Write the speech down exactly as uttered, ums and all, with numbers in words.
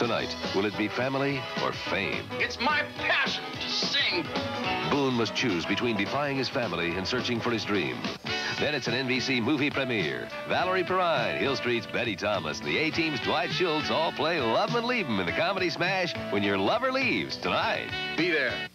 Tonight, will it be family or fame? It's my passion to sing. Boone must choose between defying his family and searching for his dream. Then it's an N B C movie premiere. Valerie Perrine, Hill Street's Betty Thomas, and the A-Team's Dwight Schultz all play Love 'em and Leave 'em in the comedy smash When Your Lover Leaves tonight. Be there.